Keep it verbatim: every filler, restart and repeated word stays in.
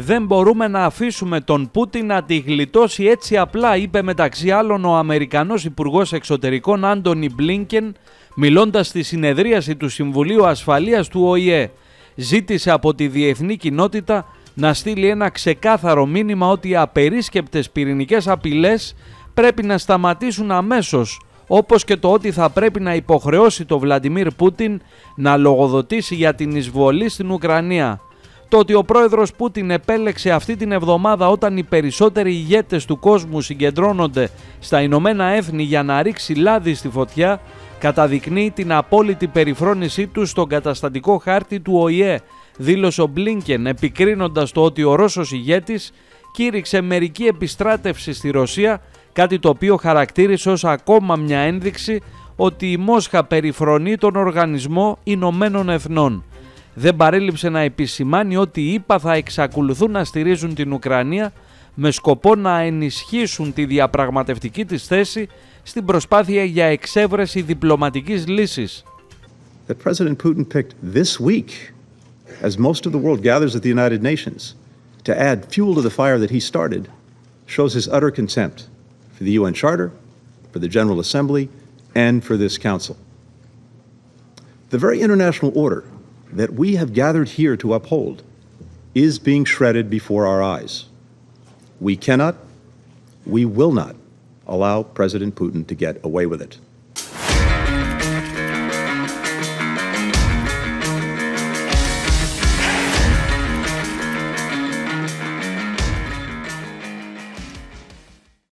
«Δεν μπορούμε να αφήσουμε τον Πούτιν να τη γλιτώσει έτσι απλά», είπε μεταξύ άλλων ο Αμερικανός Υπουργός Εξωτερικών Άντονι Μπλίνκεν, μιλώντας στη συνεδρίαση του Συμβουλίου Ασφαλείας του Ο Η Ε. Ζήτησε από τη διεθνή κοινότητα να στείλει ένα ξεκάθαρο μήνυμα ότι οι απερίσκεπτες πυρηνικές απειλές πρέπει να σταματήσουν αμέσως, όπως και το ότι θα πρέπει να υποχρεώσει τον Βλαντιμίρ Πούτιν να λογοδοτήσει για την εισβολή στην Ουκρανία. Το ότι ο πρόεδρος Πούτιν επέλεξε αυτή την εβδομάδα, όταν οι περισσότεροι ηγέτες του κόσμου συγκεντρώνονται στα Ηνωμένα Έθνη για να ρίξει λάδι στη φωτιά, καταδεικνύει την απόλυτη περιφρόνησή του στον καταστατικό χάρτη του Ο Η Ε, δήλωσε ο Μπλίνκεν, επικρίνοντας το ότι ο Ρώσος ηγέτης κήρυξε μερική επιστράτευση στη Ρωσία, κάτι το οποίο χαρακτήρισε ως ακόμα μια ένδειξη ότι η Μόσχα περιφρονεί τον Οργανισμό Ηνωμένων Εθνών. Δεν παρέλειψε να επισημάνει ότι οι ΗΠΑ θα εξακολουθούν να στηρίζουν την Ουκρανία με σκοπό να ενισχύσουν τη διαπραγματευτική της θέση στην προσπάθεια για εξέβρεση διπλωματικής λύσης. That President Putin picked this week, as most of the world gathers at the United Nations, to add fuel to the fire that he started, shows his utter contempt for the U N Charter, for the General Assembly, and for this Council. The very international order that we have gathered here to uphold is being shredded before our eyes. We cannot, we will not allow President Putin to get away with it.